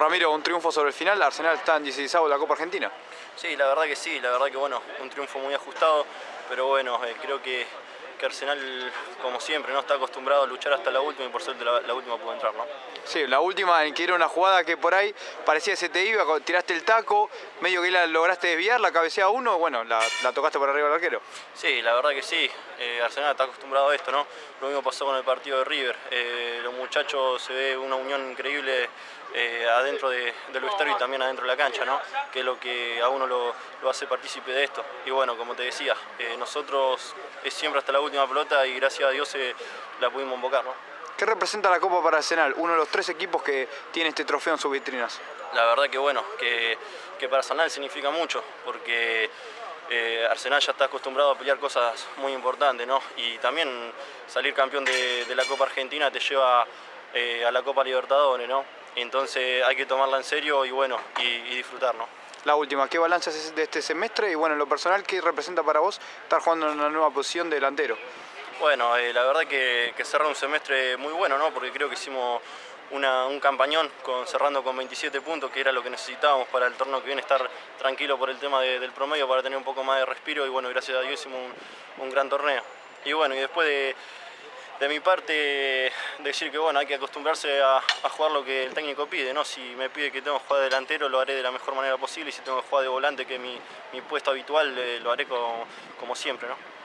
Ramiro, un triunfo sobre el final. Arsenal está en 16avo de la Copa Argentina. Sí, la verdad que sí, la verdad que bueno, un triunfo muy ajustado, pero bueno, creo que Arsenal, como siempre, no está acostumbrado a luchar hasta la última y por suerte la última pudo entrar, ¿no? Sí, la última en que era una jugada que por ahí parecía que se te iba, tiraste el taco, medio que la lograste desviar, la cabeceaba uno, bueno, la tocaste por arriba del arquero. Sí, la verdad que sí, Arsenal está acostumbrado a esto, ¿no? Lo mismo pasó con el partido de River, los muchachos se ve una unión increíble adentro del vestuario y también adentro de la cancha, ¿no? Que es lo que a uno lo hace partícipe de esto. Y bueno, como te decía, nosotros es siempre hasta la última pelota y gracias a Dios la pudimos invocar, ¿no? ¿Qué representa la Copa para Arsenal? Uno de los 3 equipos que tiene este trofeo en sus vitrinas. La verdad que bueno, que para Arsenal significa mucho, porque Arsenal ya está acostumbrado a pelear cosas muy importantes, ¿no? Y también salir campeón de la Copa Argentina te lleva a la Copa Libertadores, ¿no? Entonces hay que tomarla en serio y bueno, y disfrutar, ¿no? La última, ¿qué balance haces de este semestre? Y bueno, en lo personal, ¿qué representa para vos estar jugando en una nueva posición de delantero? Bueno, la verdad que cerró un semestre muy bueno, ¿no? Porque creo que hicimos un campañón cerrando con 27 puntos, que era lo que necesitábamos para el torneo que viene, estar tranquilo por el tema del promedio, para tener un poco más de respiro y bueno, gracias a Dios hicimos un gran torneo. Y bueno, y después de mi parte, decir que bueno, hay que acostumbrarse a jugar lo que el técnico pide, ¿no? Si me pide que tengo que jugar de delantero, lo haré de la mejor manera posible, y si tengo que jugar de volante, que es mi puesto habitual, lo haré como siempre, ¿no?